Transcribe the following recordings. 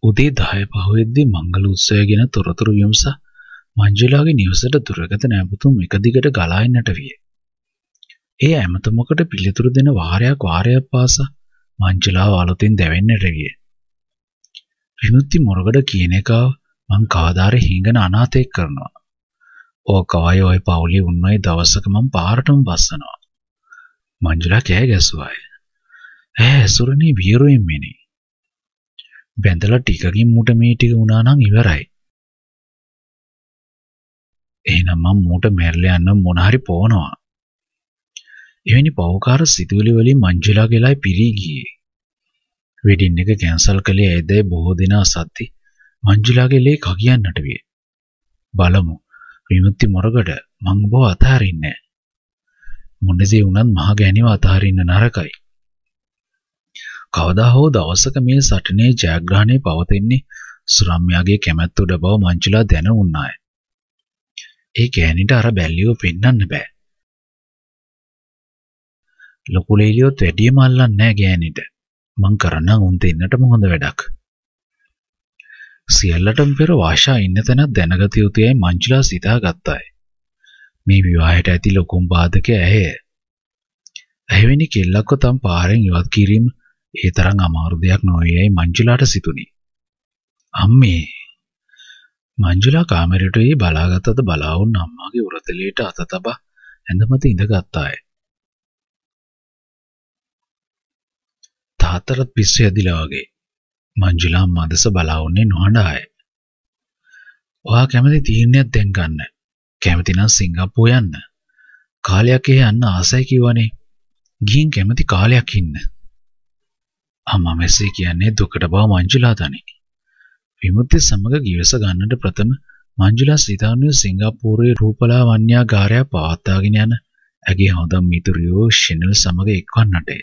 උදේ 10 පහුවෙද්දී මංගල උත්සවය ගැන තොරතුරු විමසා මංජුලාගේ නිවසට දුරකථන ඇමතුම් එක දිගට ගලා එන්නට විය. ඒ ඇමතුමකට පිළිතුරු දෙන වාරයක් පාසා මංජුලාව අලුතින් දැවෙන්නට විය. විමුක්ති මොරගඩ කියන එකව මං කවදාරි හිඟන අනාථයෙක් කරනවා. ඕකවයි ඔය පවුලේ උන්නයි දවසක මං පාරටම බස්සනවා. මංජුලා කෑ ගැසුවාය. ඇසුරනේ වියරුවෙන් මෙනේ. බැඳලා ටිකකින් මුට මේ ටික වුණා නම් ඉවරයි. එහෙනම් මම මුට මැරලා යන්න මොන හරි පොවනවා. එවැනි පවකාර සිතුවිලි වලින් මංජුලා ගෙලයි පිරී ගියේ. වෙඩින් එක කැන්සල් කළේ ඇයිදයි බොහෝ දිනා සත්‍ති මංජුලාගේ ලේ කකියන්නට විය. බලමු විමුක්ති මොරගඩ මං ඔබව අතහරින්නේ නැහැ. මොනසේ වුණත් මහ ගැණිව අතහරින්න නරකයි. කවදා හෝ දවසක මේ සටනේ ජයග්‍රහණය පවතින්නේ සුරම්යාගේ කැමැත්ත උඩ බව මංජුලා දැන උන්නාය. ඒ ගෑණිට අර බැල්ලියව පෙන්වන්න බෑ. ලොකු ලීලියොත් වැඩියම අල්ලන්නේ නැහැ ගෑණිට. මං කරන්නම් උන් දෙන්නටම හොඳ වැඩක්. සියල්ලටම පෙර වාෂා ඉන්න තැනක් දැනගත යුතුයයි මංජුලා සිතා ගත්තාය. මේ විවාහයට ඇති ලොකුම බාධකය ඇය. ඇවෙනි කෙල්ලක්ව තම පාරෙන් ඉවත් කිරීම ඒ තරම් අමාරු දෙයක් නොවේයි මංජුලාට සිතුණි. අම්මේ මංජුලා කාමරයට ගිහින් බලාගත්තද බලා වුණ අම්මාගේ උරතලියට අත තබා ඇඳමත ඉඳගත්තාය. තාත්තට පිස්සු ඇදිලා වගේ මංජුලා අම්මා දෙස බලා වුණේ නොහඬාය. ඔයා කැමති තීරණයක් දැන් ගන්න. කැමති නම් සිංගප්පූ යන්න. කාලයක් යන්න ආසයි කිව්වනේ. ගිහින් කැමති කාලයක් ඉන්න. අම්මා මෙසේ කියන්නේ දුකට බව මංජුලා දනි. විමුක්ති සමග ගිවිස ගන්නට ප්‍රථම මංජුලා සිතානුවේ සිංගප්පූරුවේ රූපලා වන්‍යාගාරය පවත්වාගෙන යන ඇගේ හොඳම මිතුරියෝ ෂෙනල් සමග එක්වන්නටය.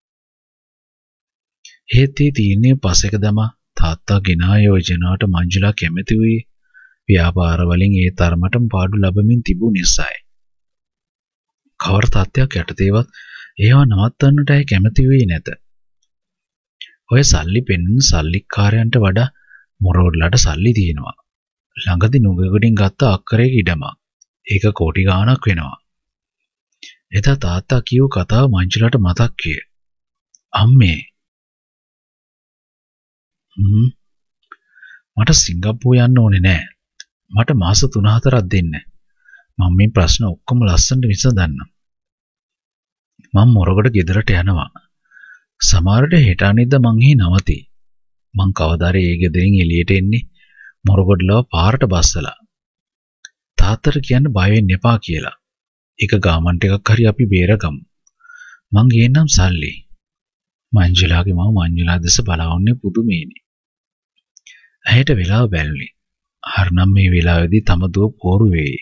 ඒත් ඒ තීරණය පසෙක දමා තාත්තා ගෙනා යෝජනාවට මංජුලා කැමති වූයේ ව්‍යාපාර වලින් ඒ තරමටම පාඩු ලැබමින් තිබූ නිසායි. කවර තත්ත්වයක් යටතේවත් ඒවා නවත්තන්නට ඇය කැමති වෙන්නේ නැත. ඔය සල්ලි පෙන්නන සල්ලිකාරයන්ට වඩා මොරවඩලට සල්ලි තියෙනවා. ළඟදී නුගගඩින් ගත්ත අක්කරයක ඉඩමක්. ඒක කෝටි ගාණක් වෙනවා. එදා තාත්තා කියව කතාව මංජුලාට මතක් විය. අම්මේ මට සිංගප්පූ යන්න ඕනේ නෑ. මට මාස 3-4ක් දෙන්න. මම මේ ප්‍රශ්න ඔක්කොම ලස්සනට විසඳන්නම්. මම මොරගඩ ගෙදරට යනවා. සමහරට හෙට අනිද්දා මං එහි නවතී. මං කවදාරි ඒ ගෙදරින් එළියට එන්නේ මොරගඩලව පාරට බස්සලා. තාත්තට කියන්න බය වෙන්න එපා කියලා. ඒක ගාමන්ට් එකක් හරි අපි බේරගමු. මං ගේන්නම් සල්ලි. මංජුලාගේ මම මංජුලා දෙස බලවන්නේ පුදුමේනේ. ඇයට වෙලාව බැලුනේ. හරනම් මේ වෙලාවේදී තම දුව පෝරු වෙයි.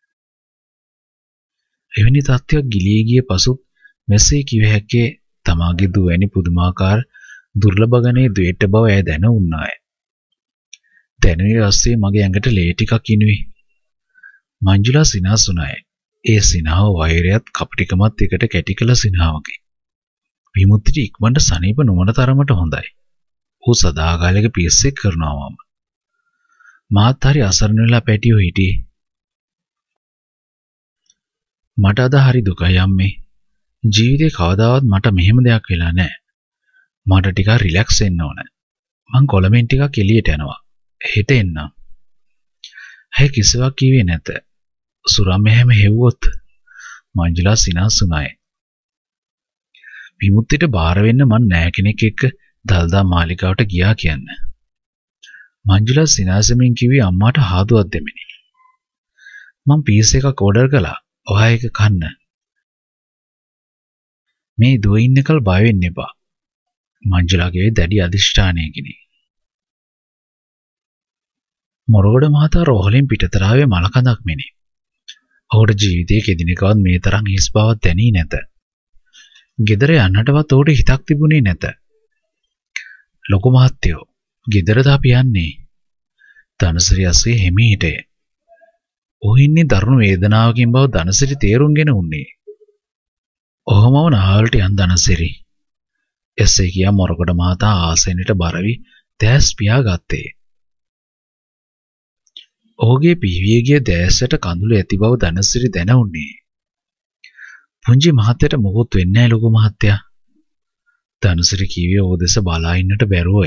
එවැනි තත්ත්වයක් ගිලී ගිය පසු මෙසේ කිව හැක්කේ තමාගේ දුව වැනි පුදුමාකාර දුර්ලභ ගණයේ ද්වේෂ බව ඇය දැන උන්නාය. දැනුවේ රස්සේ මගේ ඇඟට ලේ ටිකක් ඉනුවේ. මංජුලා සිනාසුනාය. ඒ සිනාව වෛරයත් කපටිකමත් එකට කැටි කළ සිනාවකි. විමුක්තිට ඉක්මනට සනීප නොවන තරමට හොඳයි. ඌ සදාකාලික පිස්සෙක් කරනවා මම. මාත් හරි අසරණ වෙලා පැටියෝ හිටියේ. මට අද හරි දුකයි අම්මේ. ජීවිතේ කවදාවත් මට මෙහෙම දෙයක් වෙලා නැහැ. මට ටිකක් රිලැක්ස් වෙන්න ඕන. මං කොළඹෙන් ටිකක් එළියට යනවා. හෙට එන්නම්. ඇයි කිසිවක් කිව්වේ නැත. සුරම් එහෙම හෙව්වොත් මංජුලා සිනාසුනායි. විමුක්තිට බාර වෙන්න මං නෑ කෙනෙක් එක්ක දල්දා මාලිකාවට ගියා කියන්න. මංජුලා සිනාසෙමින් කිව්වේ අම්මාට හාදුවක් දෙමිනි. මං පීස් එකක් ඕඩර් කළා. ඔයා ඒක කන්න. මේ දුව ඉන්නකල් බය වෙන්න එපා. මංජුලාගේ දැඩි අධිෂ්ඨානයකිනි. මොරගොඩ මහතා රෝහලෙන් පිටතරාවේ මලකඳක් මෙනි. ඔහුට ජීවිතයේ කෙදිනකවත් මේ තරම් හිස් බවක් දැනී නැත. ගෙදර යන්නටවත් ඔහුට හිතක් තිබුණේ නැත. ලොකු මහත්තයෝ ගෙදරද අපි යන්නේ? ධනසිරි අස්සේ හිමීටය. ඔහු ඉන්නේ දරුණු වේදනාවකින් බව ධනසිරි තේරුම්ගෙන උන්නේ. ඔහොමම නාවලට යන් ධනසිරි. එසේ කියා මොරගොඩ මහතා ආසෙනට බරවි දැස් පියාගත්තේ. ඔහුගේ පිහිවියගේ දැස්සට කඳුළු ඇති බව ධනසිරි දැනුන්නේ. පුංචි මහත්තයට මොකොත් වෙන්නේ නැහැ ලොකු මහත්තයා. ධනසිරි කිව්වේ ඕ දෙස බලා ඉන්නට බැරුවය.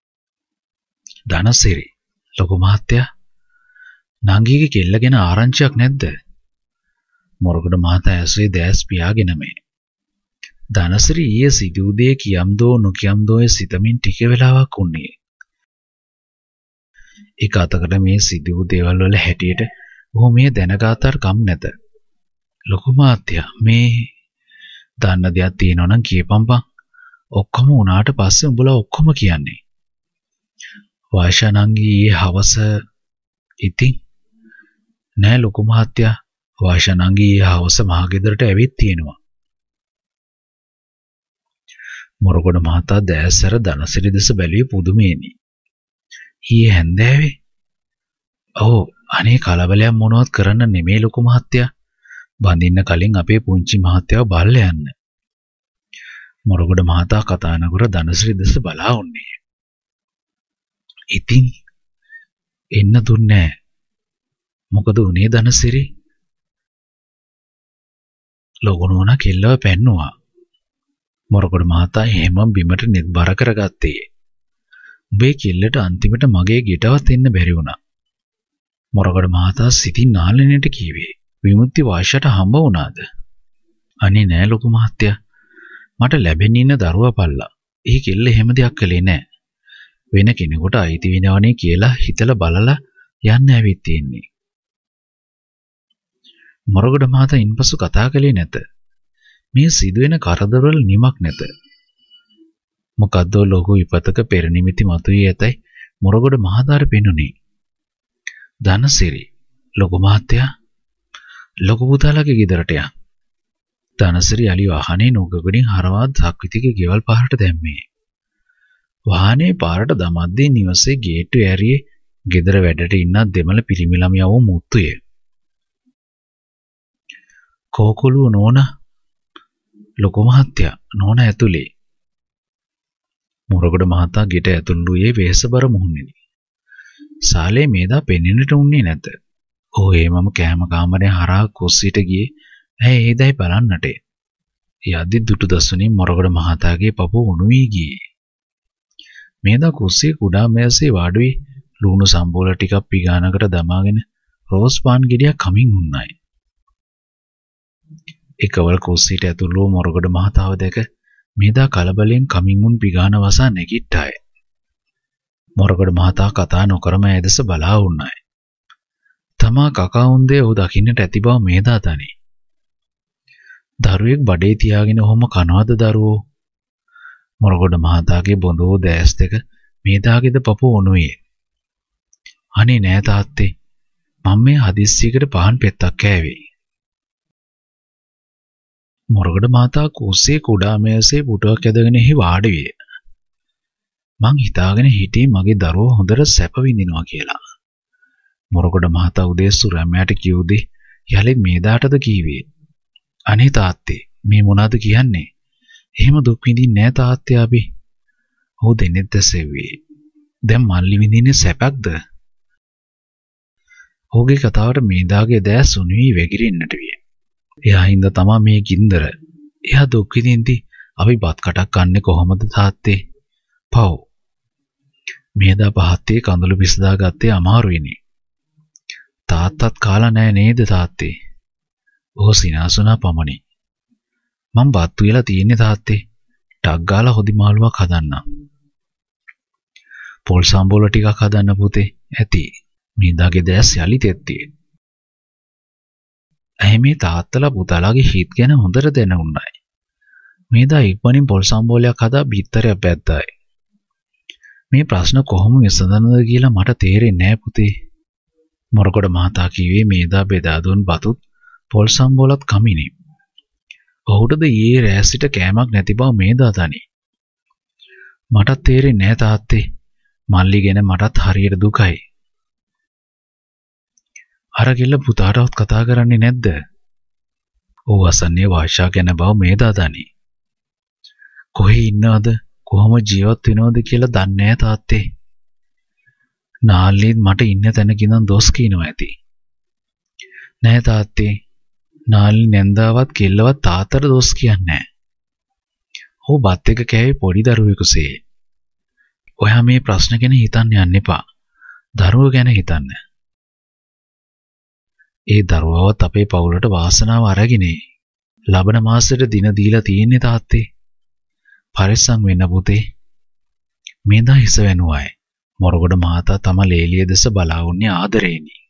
ධනසිරි ලොකු මහත්තයා නංගිගේ කෙල්ල ගැන ආරංචියක් නැද්ද? මොරගොඩ මහතා ඇසුවේ දැස් පියාගෙන මේ. ධනසිරි ඊයේ සිදු දේ කියම්දෝ නොකියම්දෝ සිතමින් ටික වෙලාවක් උන්නේ. එක අතකට මේ සිදු දේවල් වල හැටියට ඔහු මේ දැනගාතර කම් නැත. ලොකු මහත්තයා මේ දන්න දෙයක් තියෙනවා නම් කියපම්පා. ඔක්කොම උනාට පස්සේ උඹලා ඔක්කොම කියන්නේ. වාෂා නංගි ඊයේ හවස ඉතින් නෑ ලොකු මහත්තයා වාෂා නංගි ඊයේ හවස මහගෙදරට ඇවිත් තියෙනවා. මොරගොඩ මහතා දැස්සර ධනසිරි දෙස බැලුවේ පුදුමේනි. ඊයේ හැන්දෑවේ ඔව් අනේ කලබලයක් මොනවත් කරන්න නෙමෙයි ලොකු මහත්තයා. බඳින්න කලින් අපේ පුංචි මහත්තයාව බල්ල යන්න. මොරගොඩ මහතා කතා නගර ධනසිරි දෙස බලා උන්නේ. ඉතින් එන්න දුන්නේ මොකද උනේ ධනසිරි? ලොගුණෝනා කෙල්ලව පැන්නුවා. මොරගොඩ මහතා එහෙම බිමට net බර කරගත්තේ. උඹේ කෙල්ලට අන්තිමට මගේ ගෙටවත් එන්න බැරි වුණා. මොරගොඩ මහතා සිතින් නාලනෙට කීවේ. විමුක්ති වාෂයට හම්බ වුණාද? අනේ නෑ ලොකු මහත්තයා. මට ලැබෙන්න ඉන්න දරුවා පල්ලා. ඒ කෙල්ල එහෙම දෙයක් කළේ නෑ. වෙන කෙනෙකුට අයිති වෙනවනේ කියලා හිතලා බලලා යන්න ඇවිත් තියෙන්නේ. මොරගොඩ මහතා ඉන්පසු කතා කළේ නැත. මේ සිදුවෙන කරදරවල නිමක් නැත. මොකද්ද ලොකු විපතක පෙර නිමිති මතුවී ඇතයි මොරගොඩ මහතාට පෙනුනේ. ධනසිරි ලොකු මහත්තයා ලොකු පුතාලගේ ගෙදරට යන්. ධනසිරි අලි වාහනේ නුගගඩින් හරවා සක්විතිගේ ගෙවල් පාරට දැම්මේ. වාහනේ පාරට දමද්දී නිවසේ ගේට්ටු ඇරියේ ගෙදර වැඩට ඉන්න දෙමළ පිරිමි ළමයව මුත්තුය. කෝකුළු නෝනා ලොකු මහත්තයා නෝනා ඇතුලේ. මොරගොඩ මහතා ගෙට ඇතුළුයේ වෙහෙසබර මුහුණෙනි. සාලේ මේදා පෙනෙන්නට උන්නේ නැත. "ඕ මම කෑම කාමරේ හරහා කුස්සියට ගියේ. ඇයි ඒදයි බලන්නට." යද්දි දුටු දසුනින් මොරගොඩ මහතාගේ පපුව උණු වී ගියේ. මේදා කුස්සියේ කුඩා මේසේ වාඩි වී ලුණු සම්බෝල ටිකක් පිගානකට දමාගෙන රෝස් පාන් ගෙඩියක් කමින් උන්නයි. එකවල් කුස්සියට ඇතුළු වූ මොරගොඩ මහතාව දැක මේදා කලබලෙන් කමින් උන් පිගාන වසා නැගිට්ටාය. මොරගොඩ මහතා කතා නොකරම ඇදස බලා උන්නයි. තමා කකා උන්දේ ඔහු දකින්නට ඇති බව මේදා තනි. දරුවෙක් බඩේ තියාගෙන ඔහොම කනවද දරුවෝ? මොරගොඩ මහතාගේ බොඳෝ දැස් දෙක මේදාගේද පපුව උණුවේ. අනේ නෑ තාත්තේ. මම මේ හදිස්සියකට පහන් පෙත්තක් කෑවේ. මොරගොඩ මහතා කුස්සියේ කුඩා මේසේ පුටුවක් ඇදගෙන එහි වාඩි විය. මං හිතාගෙන හිටියේ මගේ දරුවෝ හොඳට සැප විඳිනවා කියලා. මොරගොඩ මහතා උදේසු රැමයට කිව්දී යලිත් මේදාටද කීවේ. අනේ තාත්තේ මේ මොනවද කියන්නේ? එහෙම දුක් විඳින්නේ නෑ තාත්තේ අපි. ඔහු දෙන්නෙත් දැසෙව්වේ. දැන් මල්ලි විඳින්නේ සැපක්ද? ඔහුගේ කතාවට මේදාගේ දැස් උණු වී වැగిරෙන්නට විය. එයා හින්දා තමා මේ ගින්දර. එයා දුක් විඳින්දී අපි බත් කටක් කන්නේ කොහොමද තාත්තේ? පව්. මේදා පහත්තේ කඳුළු පිසදා ගත්තේ අමාරුයිනේ. තාත්තත් කාලා නෑ නේද තාත්තේ? ඔහු සිනාසුනා පමණි. මං බත් වේලා තියෙන්නේ තාත්තේ. ටක් ගාලා හොදි මාළුවක් හදන්නම්. පොල් සම්බෝල ටිකක් හදන්න පුතේ. ඇති. මේදාගේ දැස් යලි තෙත්තිය. ඇයි මේ තාත්තලා පුතාලාගේ හිත් ගැන හොඳට දැනුණායි. මේදා ඉක්මනින් පොල් සම්බෝලයක් හදා බිත්තරයක් බැද්දායි. මේ ප්‍රශ්න කොහොම විසඳනද කියලා මට තේරෙන්නේ නෑ පුතේ. මොරගොඩ මහතා කිව්වේ මේදා බෙදා දුන් බතුත් පොල් සම්බෝලත් කමිනි. ඔහුටද ඊයේ රෑ සිට කෑමක් නැති බව මේදා තනි. මටත් තේරෙන්නේ නෑ තාත්තේ. මල්ලි ගැන මටත් හරියට දුකයි. අර කිල්ල පුතාටවත් කතා කරන්නේ නැද්ද? ඔව් අසන්නේ වාෂා ගැන බව මේදා තනි. කොහේ ඉන්නවද කොහොම ජීවත් වෙනවද කියලා දන්නේ නැහැ තාත්තේ. නාල්ලිත් මට ඉන්න තැනක ඉඳන් දොස් කියනවා ඇති. නෑ තාත්තේ. නාල්ලි නැන්දාවත් කෙල්ලවත් තාත්තට දොස් කියන්නේ නෑ. ඔහු බත් එක කෑවේ පොඩි දරුවෙකුසේ. ඔයා මේ ප්‍රශ්න ගැන හිතන්න යන්න එපා. දරුවෝ ගැන හිතන්න. ඒ දරුවවත් අපේ පවුලට වාසනාව අරගෙනේ. ලබන මාසෙට දින දීලා තියෙන්නේ තාත්තේ. පරිස්සම් වෙන්න පුතේ. මේදා හිස වෙනුවයි. මොරගොඩ මහතා තම ලේලිය දෙස බලා වුණේ ආදරේනි.